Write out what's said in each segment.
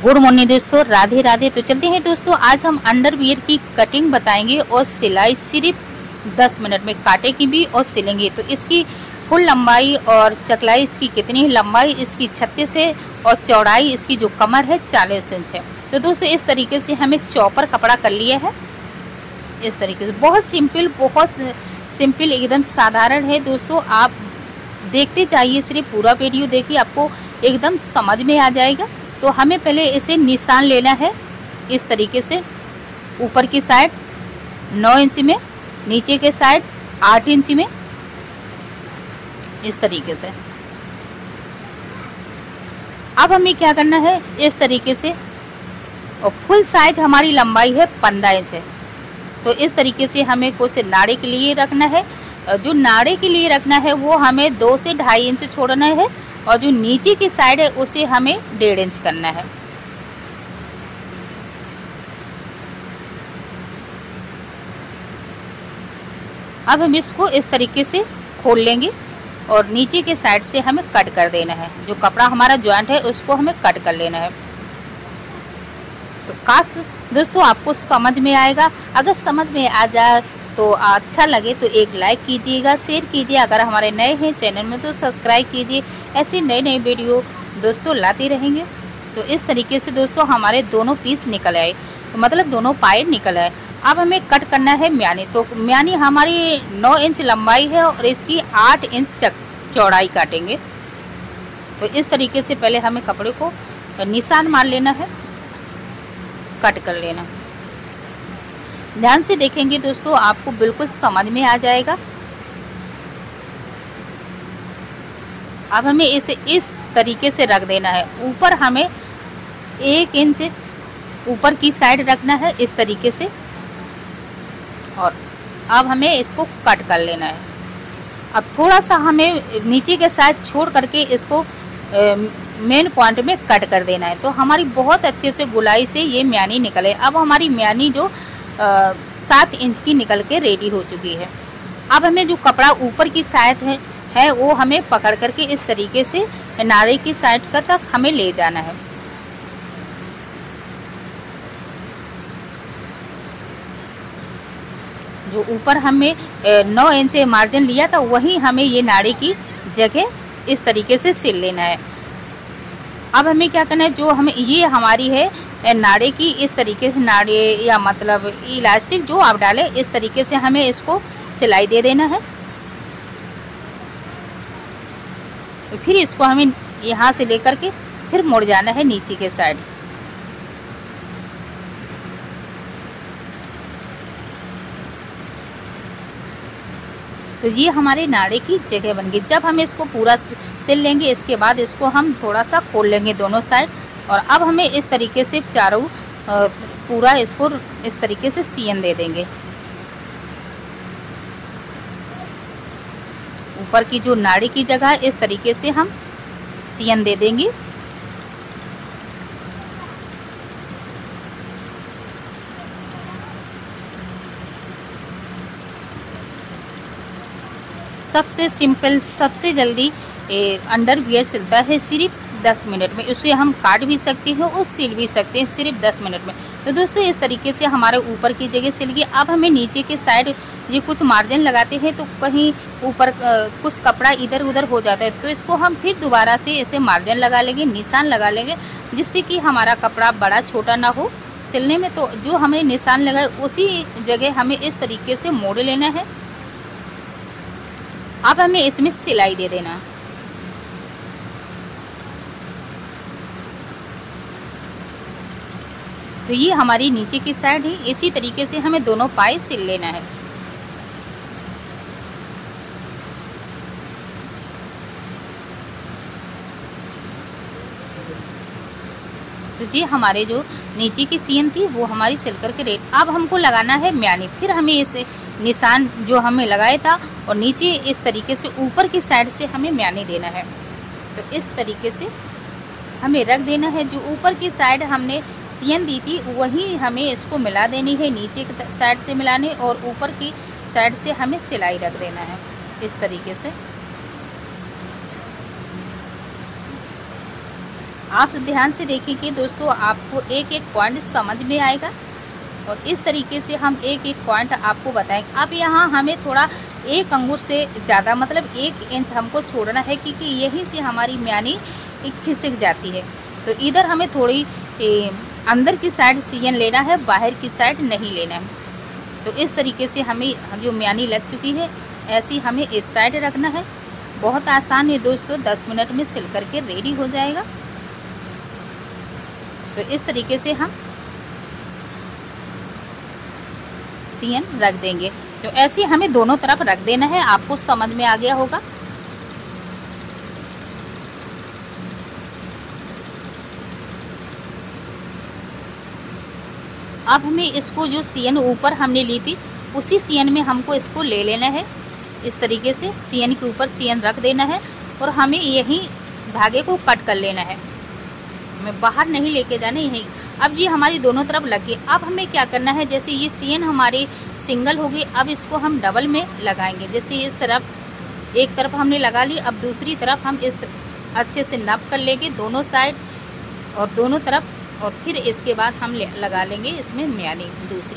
Good morning दोस्तों, राधे राधे। तो चलते हैं दोस्तों, आज हम अंडरवियर की कटिंग बताएंगे और सिलाई सिर्फ 10 मिनट में काटेंगे भी और सिलेंगे। तो इसकी फुल लंबाई और चकलाई इसकी कितनी है, लंबाई इसकी 36 है और चौड़ाई इसकी जो कमर है 40 इंच है। तो दोस्तों इस तरीके से हमें चौपर कपड़ा कर लिया है। इस तरीके से बहुत सिंपल एकदम साधारण है दोस्तों। आप देखते जाइए, सिर्फ पूरा वीडियो देखिए, आपको एकदम समझ में आ जाएगा। तो हमें पहले इसे निशान लेना है इस तरीके से। ऊपर की साइड 9 इंच में, नीचे के साइड 8 इंच में, इस तरीके से। अब हमें क्या करना है, इस तरीके से, और फुल साइज हमारी लंबाई है 15 इंच है। तो इस तरीके से हमें कुछ नाड़े के लिए रखना है। जो नाड़े के लिए रखना है वो हमें 2 से 2.5 इंच छोड़ना है, और जो नीचे की साइड है उसे हमें 1.5 इंच करना है। अब हम इसको इस तरीके से खोल लेंगे और नीचे के साइड से हमें कट कर देना है। जो कपड़ा हमारा जॉइंट है उसको हमें कट कर लेना है। तो काश दोस्तों आपको समझ में आएगा। अगर समझ में आ जाए तो अच्छा लगे तो एक लाइक कीजिएगा, शेयर कीजिए। अगर हमारे नए हैं चैनल में तो सब्सक्राइब कीजिए। ऐसे नए वीडियो दोस्तों लाते रहेंगे। तो इस तरीके से दोस्तों हमारे दोनों पीस निकल आए, तो मतलब दोनों पाए निकल आए। अब हमें कट करना है म्यानी। तो म्यानी हमारी 9 इंच लंबाई है और इसकी 8 इंच चौड़ाई काटेंगे। तो इस तरीके से पहले हमें कपड़े को निशान मार लेना है, कट कर लेना। ध्यान से देखेंगे दोस्तों, आपको बिल्कुल समझ में आ जाएगा। अब हमें इसे इस तरीके से रख देना है। ऊपर हमें 1 इंच ऊपर की साइड रखना है इस तरीके से, और अब हमें इसको कट कर लेना है। अब थोड़ा सा हमें नीचे के साइड छोड़ करके इसको मेन पॉइंट में कट कर देना है। तो हमारी बहुत अच्छे से गुलाई से ये म्यानी निकले। अब हमारी म्यानी जो 7 इंच की निकल के रेडी हो चुकी है। अब हमें जो कपड़ा ऊपर की साइड है वो हमें पकड़ करके इस तरीके से नारे की साइड का तक हमें ले जाना है। जो ऊपर हमें 9 इंच मार्जिन लिया था वहीं हमें ये नारे की जगह इस तरीके से सिल लेना है। अब हमें क्या करना है, जो हमें ये हमारी है नाड़े की, इस तरीके से नाड़े या मतलब इलास्टिक जो आप डालें इस तरीके से हमें इसको सिलाई दे देना है। तो फिर इसको हमें यहाँ से लेकर के फिर मुड़ जाना है नीचे के साइड। तो ये हमारे नाड़े की जगह बन गई। जब हम इसको पूरा सिल लेंगे इसके बाद इसको हम थोड़ा सा खोल लेंगे दोनों साइड, और अब हमें इस तरीके से चारों पूरा इसको इस तरीके से सियन दे देंगे। ऊपर की जो नाड़ी की जगह है इस तरीके से हम सियन दे देंगे। सबसे सिंपल, सबसे जल्दी अंडरवियर सिलता है सिर्फ 10 मिनट में। उसे हम काट भी सकते हैं और सिल भी सकते हैं सिर्फ 10 मिनट में। तो दोस्तों इस तरीके से हमारे ऊपर की जगह सिल गई। अब हमें नीचे के साइड ये कुछ मार्जिन लगाते हैं तो कहीं ऊपर कुछ कपड़ा इधर उधर हो जाता है, तो इसको हम फिर दोबारा से इसे मार्जिन लगा लेंगे, निशान लगा लेंगे, जिससे कि हमारा कपड़ा बड़ा छोटा ना हो सिलने में। तो जो हमने निशान लगाए उसी जगह हमें इस तरीके से मोड़ लेना है। अब हमें इसमें सिलाई दे देना। तो ये हमारी नीचे की साइड है। इसी तरीके से हमें दोनों पाए सिल लेना है। तो जी हमारे जो नीचे की सीन थी वो हमारी सिल करके रेडी। अब हमको लगाना है म्यानी। फिर हमें इसे निशान जो हमें लगाया था और नीचे इस तरीके से ऊपर की साइड से हमें म्यानी देना है। तो इस तरीके से हमें रख देना है। जो ऊपर की साइड हमने सियन दी थी वहीं हमें इसको मिला देनी है, नीचे की साइड से मिलाने और ऊपर की साइड से हमें सिलाई रख देना है इस तरीके से। आप ध्यान से देखिए दोस्तों, आपको एक एक पॉइंट समझ में आएगा और इस तरीके से हम एक एक पॉइंट आपको बताएंगे। अब यहाँ हमें थोड़ा 1 अंगुर से ज़्यादा मतलब 1 इंच हमको छोड़ना है, क्योंकि यहीं से हमारी म्यानी खिसक जाती है। तो इधर हमें थोड़ी अंदर की साइड सियन लेना है, बाहर की साइड नहीं लेना है। तो इस तरीके से हमें जो म्यानी लग चुकी है ऐसी हमें इस साइड रखना है। बहुत आसान है दोस्तों, 10 मिनट में सिल करके रेडी हो जाएगा। तो इस तरीके से हम सियन रख देंगे। तो ऐसे हमें दोनों तरफ रख देना है, आपको समझ में आ गया होगा। अब हमें इसको जो सियन ऊपर हमने ली थी उसी सियन में हमको इसको ले लेना है। इस तरीके से सियन के ऊपर सियन रख देना है और हमें यही धागे को कट कर लेना है, हमें बाहर नहीं लेके जाना यहीं। अब ये हमारी दोनों तरफ लग गई। अब हमें क्या करना है, जैसे ये सियन हमारी सिंगल होगी, अब इसको हम डबल में लगाएंगे। जैसे इस तरफ एक तरफ हमने लगा ली, अब दूसरी तरफ हम इस अच्छे से नाप कर लेंगे दोनों साइड और दोनों तरफ, और फिर इसके बाद हम लगा लेंगे इसमें म्यानी दूसरी।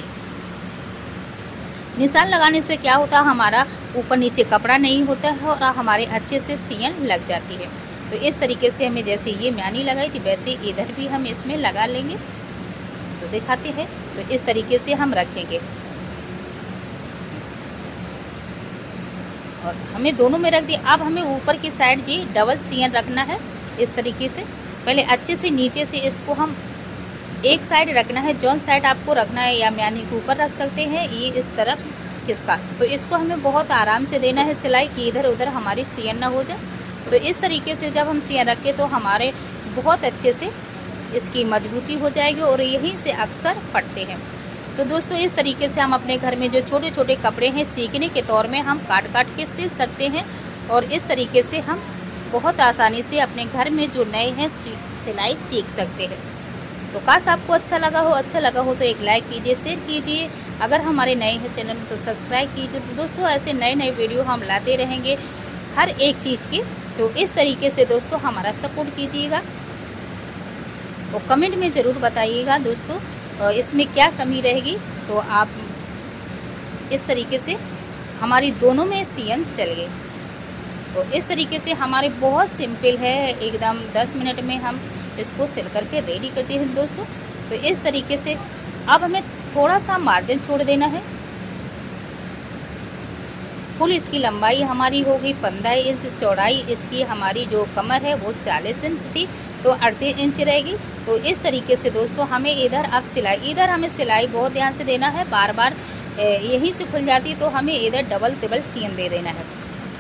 निशान लगाने से क्या होता है, हमारा ऊपर नीचे कपड़ा नहीं होता है और हमारे अच्छे से सियन लग जाती है। तो इस तरीके से हमें जैसे ये म्यानी लगाई थी वैसे इधर भी हम इसमें लगा लेंगे। तो दिखाते हैं, तो इस तरीके से हम रखेंगे और हमें दोनों में रख दिया। अब हमें ऊपर की साइड ये डबल सियन रखना है इस तरीके से। पहले अच्छे से नीचे से इसको हम एक साइड रखना है, जौन साइड आपको रखना है या म्यानी के ऊपर रख सकते हैं, ये इस तरफ किसका। तो इसको हमें बहुत आराम से देना है सिलाई कि इधर उधर हमारी सियन ना हो जाए। तो इस तरीके से जब हम सियन रखें तो हमारे बहुत अच्छे से इसकी मजबूती हो जाएगी और यहीं से अक्सर फटते हैं। तो दोस्तों इस तरीके से हम अपने घर में जो छोटे छोटे कपड़े हैं सीखने के तौर में हम काट काट के सिल सकते हैं और इस तरीके से हम बहुत आसानी से अपने घर में जो नए हैं सिलाई सीख सकते हैं। तो काश आपको अच्छा लगा हो तो एक लाइक कीजिए, शेयर कीजिए। अगर हमारे नए हैं चैनल में तो सब्सक्राइब कीजिए। तो दोस्तों ऐसे नए नए वीडियो हम लाते रहेंगे हर एक चीज़ की। तो इस तरीके से दोस्तों हमारा सपोर्ट कीजिएगा और कमेंट में ज़रूर बताइएगा दोस्तों इसमें क्या कमी रहेगी। तो आप इस तरीके से हमारी दोनों में सियन चल गई। तो इस तरीके से हमारे बहुत सिंपल है, एकदम 10 मिनट में हम इसको सिल करके रेडी करते हैं दोस्तों। तो इस तरीके से अब हमें थोड़ा सा मार्जिन छोड़ देना है। कुल इसकी लंबाई हमारी होगी 15 इंच, चौड़ाई इसकी हमारी जो कमर है वो 40 इंच थी, तो 38 इंच रहेगी। तो इस तरीके से दोस्तों हमें इधर अब सिलाई, इधर हमें सिलाई बहुत ध्यान से देना है, बार बार यहीं से खुल जाती तो हमें इधर डबल तिबल सियन दे देना है।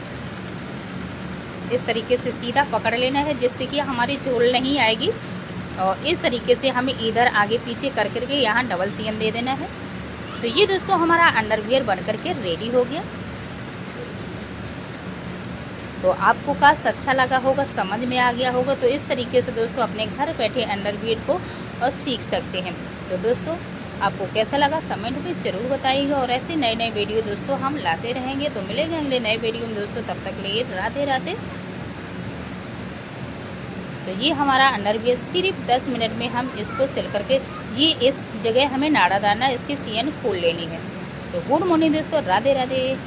इस तरीके से सीधा पकड़ लेना है जिससे कि हमारी झोल नहीं आएगी और इस तरीके से हमें इधर आगे पीछे कर करके यहाँ डबल सियन दे देना है। तो ये दोस्तों हमारा अंडरवियर बन करके रेडी हो गया। तो आपको काश अच्छा लगा होगा, समझ में आ गया होगा। तो इस तरीके से दोस्तों अपने घर बैठे अंडरवियर को सीख सकते हैं। तो दोस्तों आपको कैसा लगा कमेंट में ज़रूर बताइएगा और ऐसे नए नए वीडियो दोस्तों हम लाते रहेंगे। तो मिलेंगे अगले नए वीडियो में दोस्तों, तब तक लिए राधे राधे। तो ये हमारा अंडरवियर सिर्फ 10 मिनट में हम इसको सिल करके, ये इस जगह हमें नाड़ा डालना, इसकी सियन खोल लेनी है। तो गुड मॉर्निंग दोस्तों, राधे राधे।